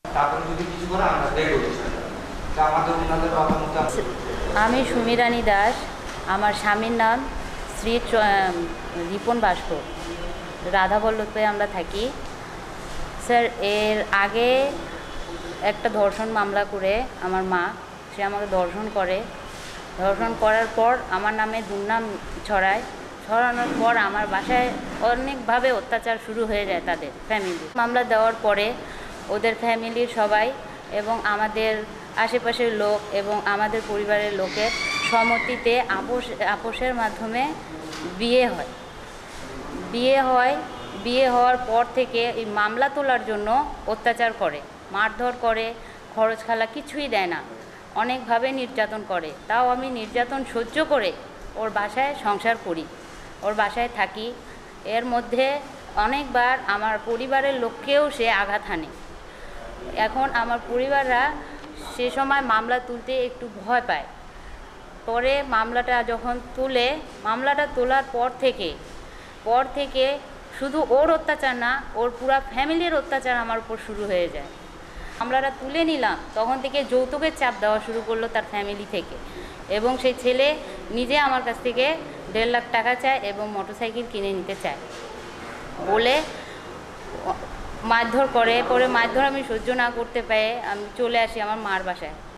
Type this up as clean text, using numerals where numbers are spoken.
তারপরে যদি কিছু করে আমরা দেখব বিষয়টা। তা আমাদের ওনাদের মতামত। আমি সুমিরানী দাস। আমার স্বামীর নাম শ্রী রিপন ভাস্কর। রাধাবল্লভে আমরা থাকি। স্যার, এর আগে একটা ধর্ষণ মামলা করে আমার মা, সে আমাকে ধর্ষণ করে। ধর্ষণ করার পর আমার নামে দুর্নাম ছড়ানোর পর আমার বাসায় অনেকভাবে অত্যাচার শুরু হয়ে যায় তাদের ফ্যামিলি। মামলা দেওয়ার পরে ওদের ফ্যামিলির সবাই এবং আমাদের আশেপাশের লোক এবং আমাদের পরিবারের লোকের সম্মতিতে আপোষের মাধ্যমে বিয়ে হওয়ার পর থেকে এই মামলা তোলার জন্য অত্যাচার করে, মারধর করে, খরচ খালা কিছুই দেয় না, অনেকভাবে নির্যাতন করে। তাও আমি নির্যাতন সহ্য করে ওর বাসায় সংসার করি, ওর বাসায় থাকি। এর মধ্যে অনেকবার আমার পরিবারের লোককেও সে আঘাত হানে। এখন আমার পরিবাররা সে সময় মামলা তুলতে একটু ভয় পায়। পরে মামলাটা যখন মামলাটা তোলার পর থেকে শুধু ওর অত্যাচার না, ওর পুরা ফ্যামিলির অত্যাচার আমার উপর শুরু হয়ে যায়। মামলাটা তুলে নিলাম, তখন থেকে যৌতুকের চাপ দেওয়া শুরু করলো তার ফ্যামিলি থেকে, এবং সেই ছেলে নিজে আমার কাছ থেকে 1.5 লাখ টাকা চায় এবং মোটরসাইকেল কিনে নিতে চায় বলে মারধর করে। পরে মারধর আমি সহ্য না করতে পেরে আমি চলে আসি আমার মার বাসায়।